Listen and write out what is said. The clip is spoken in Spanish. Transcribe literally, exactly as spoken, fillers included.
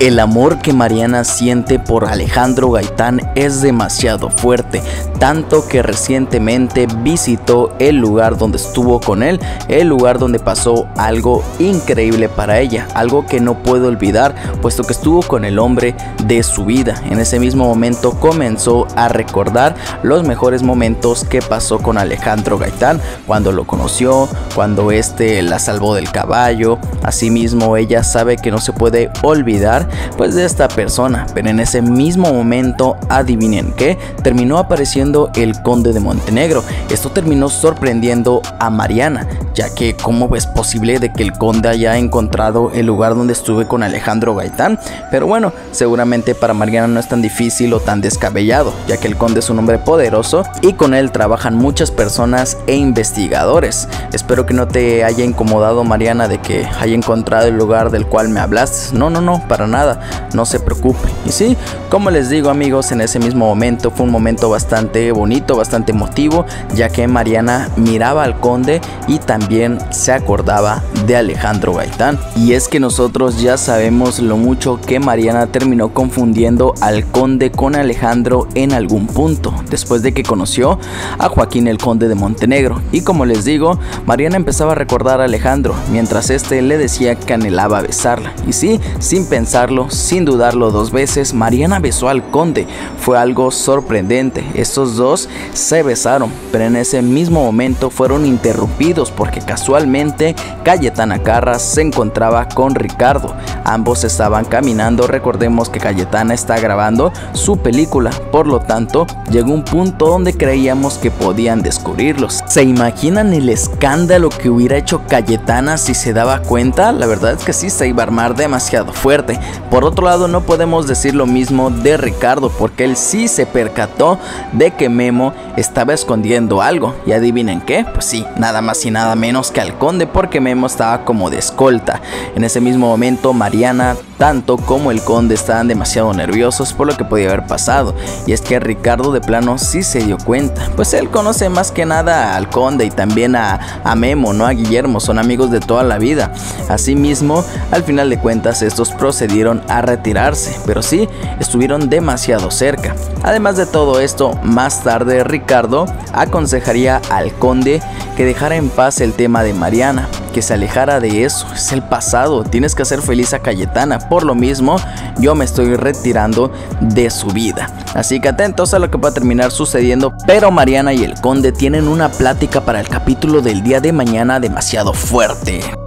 El amor que Mariana siente por Alejandro Gaitán es demasiado fuerte, tanto que recientemente visitó el lugar donde estuvo con él, el lugar donde pasó algo increíble para ella, algo que no puede olvidar, puesto que estuvo con el hombre de su vida. En ese mismo momento comenzó a recordar los mejores momentos que pasó con Alejandro Gaitán, cuando lo conoció, cuando este la salvó del caballo. Asimismo, ella sabe que no se puede olvidar pues de esta persona, pero en ese mismo momento, adivinen qué, terminó apareciendo el conde de Montenegro. Esto terminó sorprendiendo a Mariana, ya que cómo es posible de que el conde haya encontrado el lugar donde estuve con Alejandro Gaitán. Pero bueno, seguramente para Mariana no es tan difícil o tan descabellado, ya que el conde es un hombre poderoso y con él trabajan muchas personas e investigadores. Espero que no te haya incomodado, Mariana, de que haya encontrado el lugar del cual me hablaste. No, no, no, para nada, no se preocupe. Y sí, como les digo, amigos, en ese mismo momento fue un momento bastante bonito, bastante emotivo, ya que Mariana miraba al conde y también se acordaba de Alejandro Gaitán. Y es que nosotros ya sabemos lo mucho que Mariana terminó confundiendo al conde con Alejandro en algún punto, después de que conoció a Joaquín el conde de Montenegro. Y como les digo, Mariana empezaba a recordar a Alejandro, mientras este le decía que anhelaba besarla. Y sí, sin pensarlo, sin dudarlo dos veces, Mariana besó al conde. Fue algo sorprendente, estos dos se besaron, pero en ese mismo momento fueron interrumpidos porque casualmente Cayetana Carras se encontraba con Ricardo. Ambos estaban caminando. Recordemos que Cayetana está grabando su película, por lo tanto llegó un punto donde creíamos que podían descubrirlos. ¿Se imaginan el escándalo que hubiera hecho Cayetana si se daba cuenta? La verdad es que sí se iba a armar demasiado fuerte. Por otro lado, no podemos decir lo mismo de Ricardo, porque él sí se percató de que Memo estaba escondiendo algo. Y adivinen qué, pues sí, nada más y nada menos que al conde, porque Memo estaba como de escolta. En ese mismo momento, Mariana, tanto como el conde, estaban demasiado nerviosos por lo que podía haber pasado. Y es que Ricardo de plano sí se dio cuenta, pues él conoce más que nada al conde y también a, a Memo, no a Guillermo, son amigos de toda la vida. Asimismo, al final de cuentas, estos procedieron a retirarse, pero sí, estuvieron demasiado cerca. Además de todo esto, más tarde Ricardo aconsejaría al conde que dejara en paz el tema de Mariana, que se alejara de eso, es el pasado, tienes que hacer feliz a Cayetana, por lo mismo yo me estoy retirando de su vida. Así que atentos a lo que va a terminar sucediendo, pero Mariana y el conde tienen una plática para el capítulo del día de mañana demasiado fuerte.